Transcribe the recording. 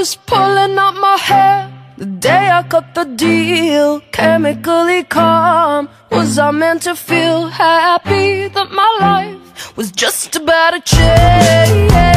was pulling out my hair the day I cut the deal. Chemically calm, was I meant to feel happy that my life was just about to change?